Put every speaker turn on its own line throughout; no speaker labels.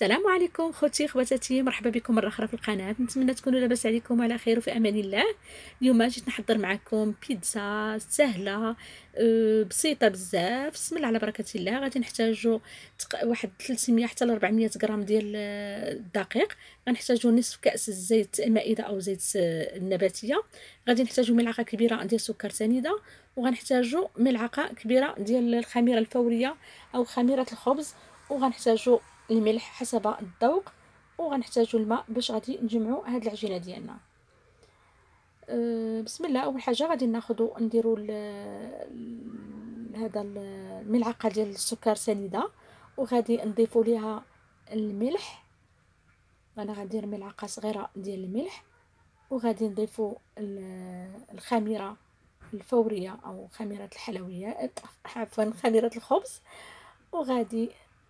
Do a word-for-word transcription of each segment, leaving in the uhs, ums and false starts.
السلام عليكم خوتي خواتاتي، مرحبا بكم مره اخرى في القناه. نتمنى تكونوا لاباس عليكم على خير وفي امان الله. اليوم جيت نحضر معكم بيتزا سهله أه بسيطه بزاف. بسم الله على بركه الله. غادي نحتاجوا تق... واحد ثلاثمية حتى ل أربعمية غرام ديال آه، الدقيق. غنحتاجوا نصف كاس زيت مائده او زيت آه، النباتيه. غادي نحتاجوا ملعقه كبيره ديال سكر سنيده، وغنحتاجوا ملعقه كبيره ديال الخميره الفوريه او خميره الخبز، وغنحتاجوا الملح حسب الذوق، وغنحتاجوا الماء باش غادي نجمعوا هاد العجينه ديالنا. أه بسم الله. اول حاجه غادي ناخذوا نديروا هذا الملعقه ديال السكر سنيده، وغادي نضيفوا ليها الملح. انا غندير ملعقه صغيره ديال الملح، وغادي نضيفوا الخميره الفوريه او خميره الحلويات، عفوا خميره الخبز، وغادي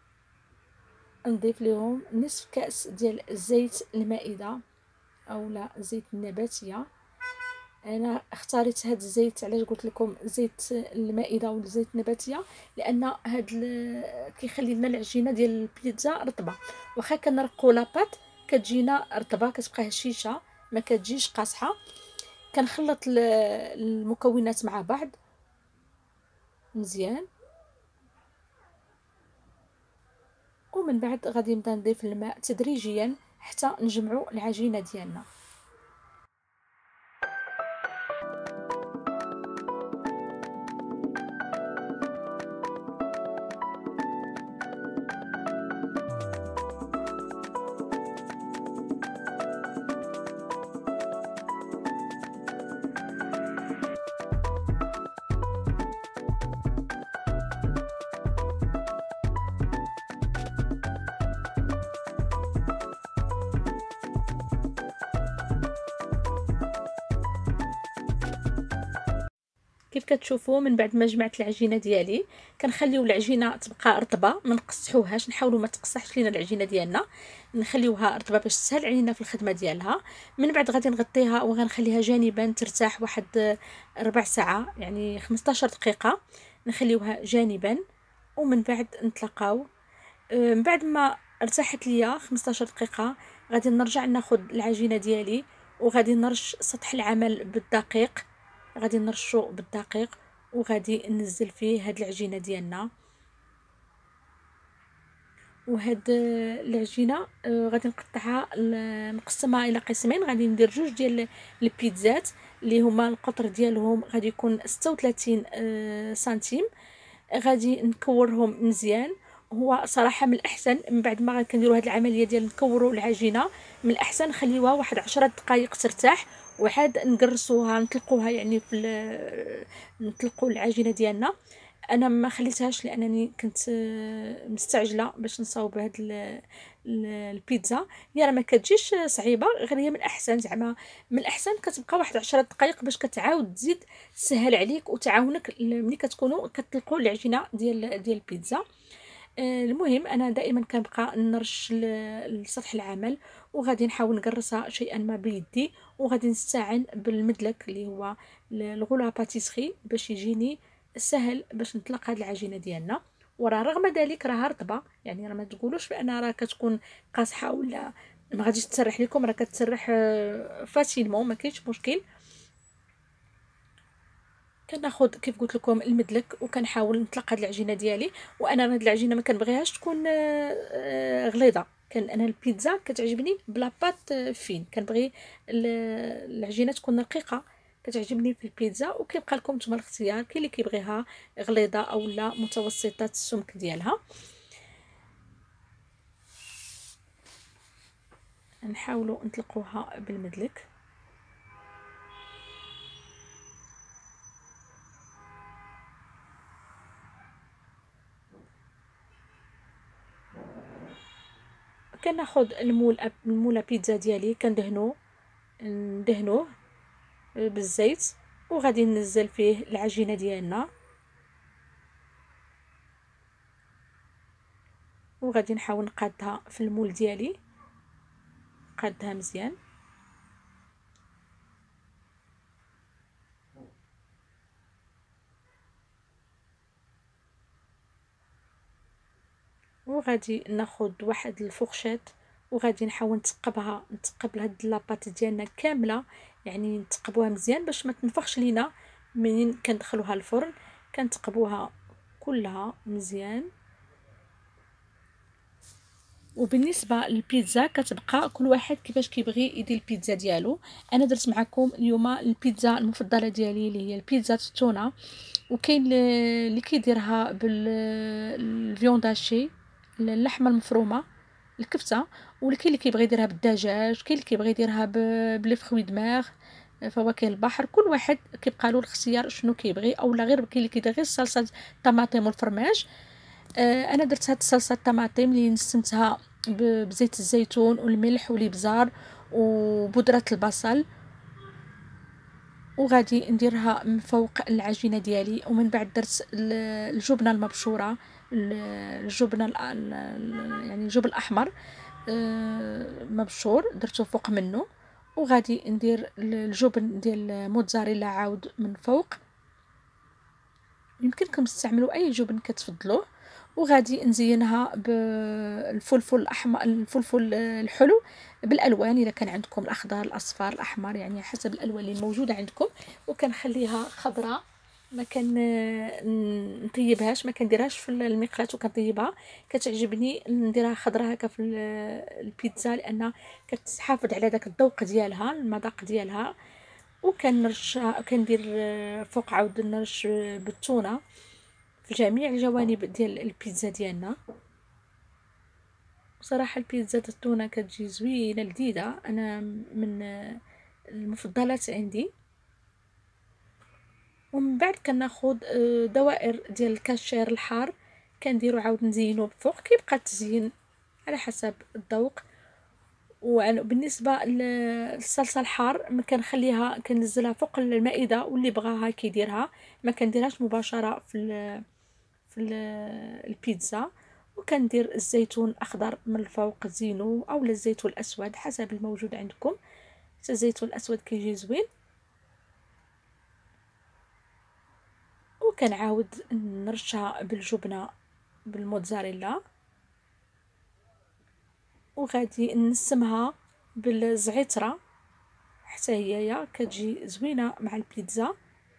نضيف لهم نصف كأس ديال زيت المائدة او لا زيت النباتية. انا اختاريت هاد الزيت، علاش قلت لكم زيت المائدة ولا زيت النباتية؟ لان هاد كيخلي لنا العجينه ديال البيتزا رطبه، واخا كنرقوا لاباط كتجينا رطبه، كتبقى هشيشه ما كتجيش قاصحه. كنخلط المكونات مع بعض مزيان، ومن بعد غادي نبدا نضيف الماء تدريجيا حتى نجمعوا العجينه ديالنا. كيف كتشوفوا من بعد ما جمعت العجينه ديالي كنخليو العجينه تبقى رطبه، ما نقصحوهاش، نحاولوا ما تقصحش لينا العجينه ديالنا، نخليوها رطبه باش تسهل علينا في الخدمه ديالها. من بعد غادي نغطيها وغنخليها جانبا ترتاح واحد ربع ساعه، يعني خمسطاش دقيقه نخليوها جانبا، ومن بعد نتلاقاو. من بعد ما ارتاحت ليا خمسطاش دقيقه غادي نرجع ناخذ العجينه ديالي، وغادي نرش سطح العمل بالدقيق، غادي نرشو بالدقيق، وغادي ننزل فيه هاد العجينه ديالنا. وهاد العجينه آه، غادي نقطعها نقسمها الى قسمين. غادي ندير جوج ديال البيتزات اللي هما القطر ديالهم غادي يكون ستة وثلاثين آه، سنتيم. غادي نكورهم مزيان. هو صراحه من الاحسن من بعد ما كنديروا هاد العمليه ديال نكوروا العجينه، من الاحسن نخليوها واحد عشرة دقائق ترتاح، وعاد نقرصوها نطلقوها، يعني في نطلقوا العجينه ديالنا. انا ما خليتهاش لانني كنت آه، مستعجله باش نصاوب هاد البيتزا. هي راه ما كتجيش صعيبه، غير هي من الاحسن زعما من الاحسن كتبقى واحد عشرة دقائق باش كتعاود تزيد تسهل عليك وتعاونك ملي كتكونوا كتطلقوا العجينه ديال ديال البيتزا. آه، المهم انا دائما كنبقى نرش لسطح العمل، وغادي نحاول نقرصها شيئا ما بيدي، وغادي نستعن بالمدلك اللي هو الغولا باتيسري باش يجيني سهل باش نطلق هاد العجينه ديالنا. وراه رغم ذلك راها رطبه، يعني راه ما تقولوش بان راه كتكون قاصحه ولا ما غاديش تسرح لكم، راه كتسرح آه، فاسيلمون، ما كاينش مشكل. كناخذ كيف قلت لكم المدلك وكنحاول نطلق هاد العجينه ديالي. وانا هاد العجينه ما كنبغيهاش تكون آه، آه، غليظه. كان انا البيتزا كتعجبني بلا بات آه، فين، كنبغي العجينه تكون رقيقه، كتعجبني في البيتزا. وكيبقى لكم نتوما الاختيار، كاين اللي كيبغيها غليظه او لا متوسطه السمك ديالها. نحاولوا نطلقوها بالمدلك. كناخذ المول المولا بيتزا ديالي كندهنو ندهنوه بالزيت، وغادي ننزل فيه العجينه ديالنا، وغادي نحاول نقادها في المول ديالي، نقادها مزيان. وغادي ناخذ واحد الفوخشيط وغادي نحاول نتقبها نتقب هاد لاباط ديالنا كامله، يعني نتقبوها مزيان باش ما تنفخش لينا منين كندخلوها الفرن. كنتقبوها كلها مزيان. وبالنسبه للبيتزا كتبقى كل واحد كيفاش كيبغي يدير البيتزا ديالو. انا درت معكم اليوم البيتزا المفضله ديالي اللي هي البيتزا التونه، وكاين اللي كيديرها بالفيونداشي اللحمه المفرومه الكفته، وكاين اللي كيبغي يديرها بالدجاج، كاين اللي كيبغي يديرها بلي فخوي دماغ فواكه البحر. كل واحد كيبقى له الاختيار شنو كيبغي، اولا غير كاين اللي كيدير غير صلصه الطماطم والفرماج. آه انا درت هاد الصلصه الطماطم اللي نسمتها بزيت الزيتون والملح والابزار وبودره البصل، وغادي نديرها من فوق العجينه ديالي. ومن بعد درت الجبنه المبشوره، الجبنه يعني الجبن الاحمر مبشور درته فوق منه، وغادي ندير الجبن ديال موتزاريلا عاود من فوق. يمكنكم تستعملوا اي جبن كتفضلوه. وغادي نزينها بالفلفل الاحمر الفلفل الحلو بالالوان، اذا كان عندكم الاخضر الاصفر الاحمر يعني حسب الالوان اللي موجوده عندكم. وكنخليها خضراء، ما كان نطيبهاش، ما كنديرهاش في المقلاة وكنطيبها. كتعجبني نديرها خضراء هكا في البيتزا لان كتحافظ على داك الذوق ديالها المذاق ديالها. وكنرش كندير فوق عاود نرش بالتونه في جميع الجوانب ديال البيتزا ديالنا. بصراحه البيتزا التونه كتجي زوينه لذيذه، انا من المفضلات عندي. ومن بعد كناخذ دوائر ديال الكاشير الحار كنديرو عاود نزينو بفوق، كيبقى التزيين على حسب الذوق. وبالنسبه للصلصه الحار كنخليها كنزلها فوق المائده، واللي بغاها كيديرها، ما كنديرهاش مباشره في ال في ال البيتزا. وكندير الزيتون الاخضر من الفوق زينو، او الزيتون الاسود حسب الموجود عندكم. الزيتون الاسود كيجي زوين. وكنعاود نرشها بالجبنه بالموتزاريلا، وغادي نسمها بالزعتره حتى هي كتجي زوينه مع البيتزا،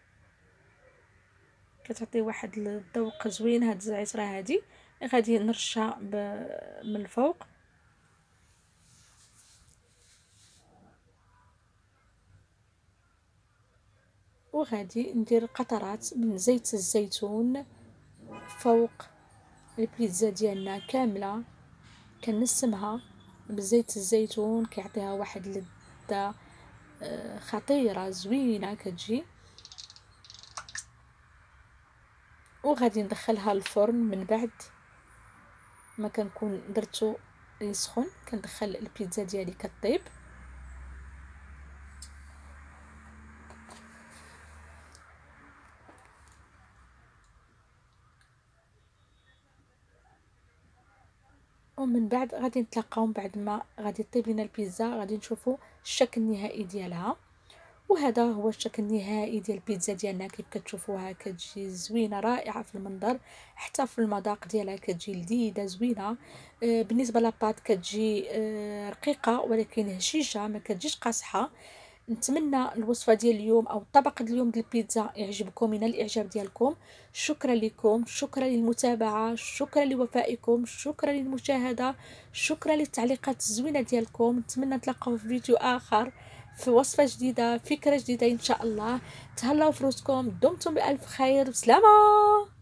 كتعطي واحد الذوق زوين هاد الزعتره هادي. غادي نرشها من الفوق، وغادي ندير قطرات من زيت الزيتون فوق البيتزا ديالنا كامله. كنسمها بزيت الزيتون كيعطيها واحد اللذه خطيره زوينه كتجي. وغادي ندخلها الفرن من بعد ما كنكون درتو يسخن. كندخل البيتزا ديالي كطيب. ومن بعد غادي نتلاقاو بعد ما غادي طيب لنا البيتزا، غادي نشوفوا الشكل النهائي ديالها. وهذا هو الشكل النهائي ديال البيتزا ديالنا. كيف كتشوفوها كتجي زوينه رائعه في المنظر، حتى في المذاق ديالها كتجي لذيذه زوينه. آه بالنسبه لاباط كتجي آه رقيقه ولكن هشيشه، ما كتجيش قاصحه. نتمنى الوصفه ديال اليوم او الطبق ديال اليوم ديال البيتزا يعجبكم من الاعجاب ديالكم. شكرا لكم، شكرا للمتابعه، شكرا لوفائكم، شكرا للمشاهده، شكرا للتعليقات الزوينه ديالكم. نتمنى نتلاقاو في فيديو اخر في وصفه جديده، فكره جديده ان شاء الله. تهلاو في روسكم، دمتم بالف خير، بسلامه.